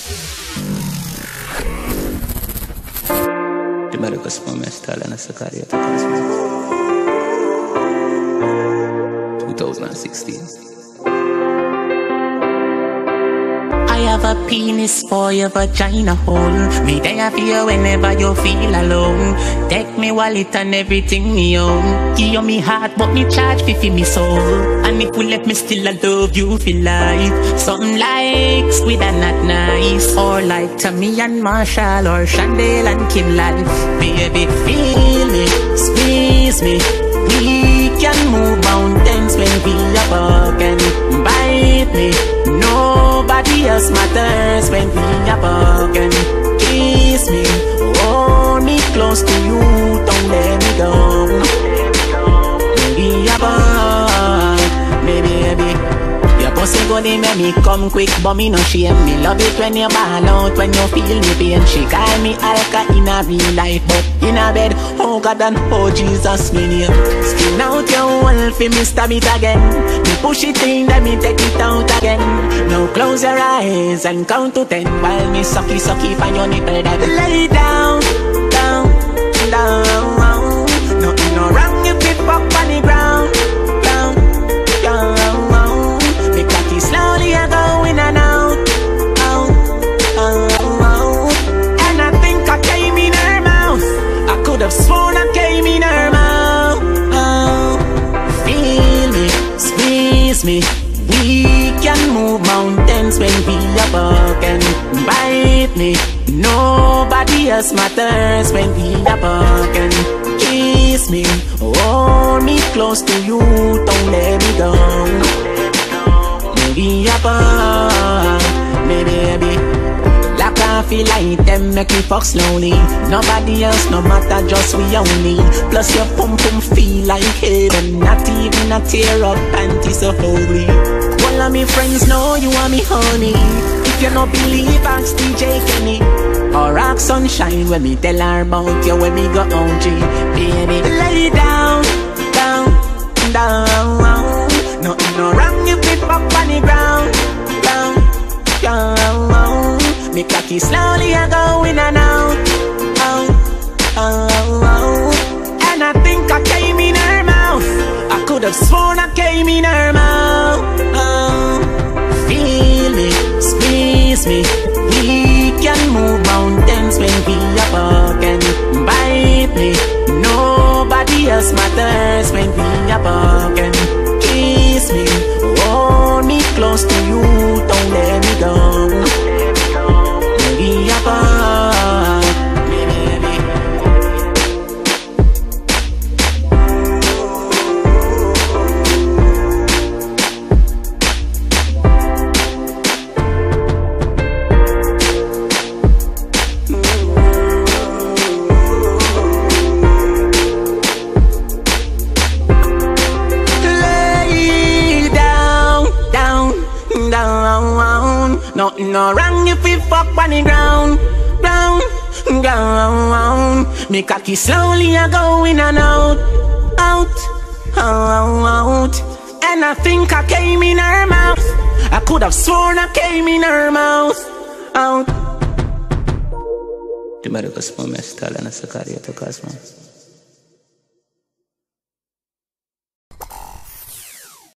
America Spumestal and a Sakaria Takasma 2016. I have a penis for your vagina hole. Me there for you whenever you feel alone. Take me wallet and everything me own. Give you me heart but me charge for me soul. And if you let me still I love you for life. Something like Squid and Not Nice, or like Tammy and Marshall, or Chandel and Kimlan. Baby feel me, squeeze me. We can move mountains when we are walking. Bite me, nobody else matters when we are walking. Kiss me, hold me close to you, don't let me go. When we are walking, baby. Your pussy go dey make me come quick, but me no shame. Me love it when you ball out, when you feel me pain. She call me Alka in a real life, but in a bed, oh God and oh Jesus, me name. Skin out your wall for me stab it again. Me push it in, then me take it out again. Now close your eyes and count to 10 while me sucky find your nipple that lay down, down, down. Nothing no wrong if it fuck on the ground, down, down. Me cocky slowly I go in and out, out, out. And I think I came in her mouth. I could have sworn I came in her mouth. Feel me, squeeze me. We can move mountains when we are walking. Bite me, nobody else matters when we are walking. Kiss me, hold me close to you, don't let me go. Maybe a bar, baby. Like I feel like them make me fuck slowly. Nobody else, no matter, just we only. Plus your pum pum feel like heaven. Not even a tear up panty so holy. All of me friends know you are me honey. If you no believe, ask DJ Kenny or ask Sunshine when me tell her about you when me go OG. Baby, lay down, down, down. Nothing no wrong if we fuck on the ground, down, down. Me cocky slowly I go in and out, out, out. And I think I came in her mouth. I could have sworn I came in her mouth. Feel me, squeeze me. We can move mountains when we are walking. Bite me, nobody else matters when we are walking. Kiss me, hold me close to you, don't let me go. Maybe a bar, baby. Nothing no wrong if we fuck on the ground, ground, ground. Me cocky slowly I go in and out, out, out. And I think I came in her mouth. I could have sworn I came in her mouth, out. America Spumestal and a Sakaria Takasma